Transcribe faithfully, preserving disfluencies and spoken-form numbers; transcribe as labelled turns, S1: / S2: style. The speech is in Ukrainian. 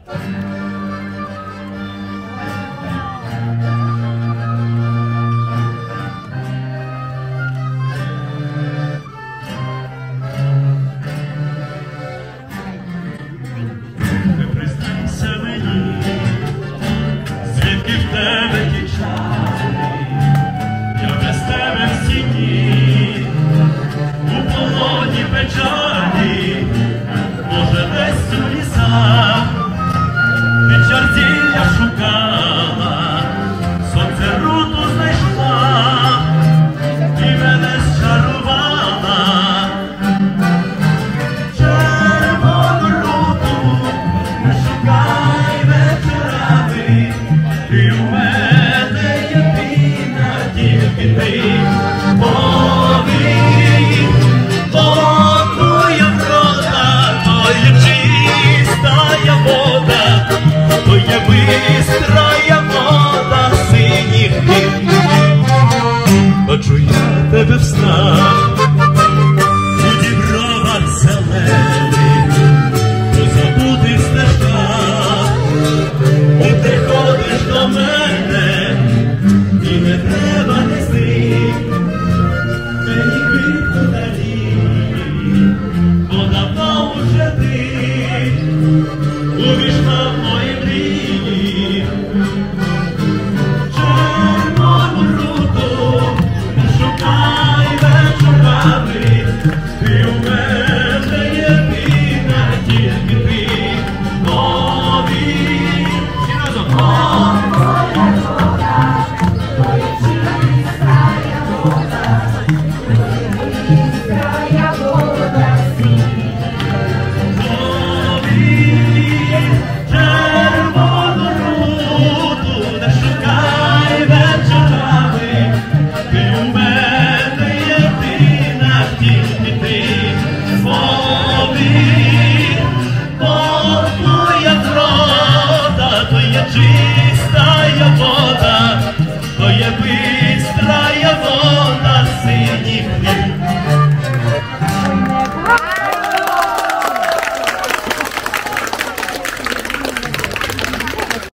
S1: Бачу я тебе в снах, у дібровах зелених, у забутих стежках, і ти ходиш до мене, і не треба нести мені квітку далі, бо давно уже ти увійшла.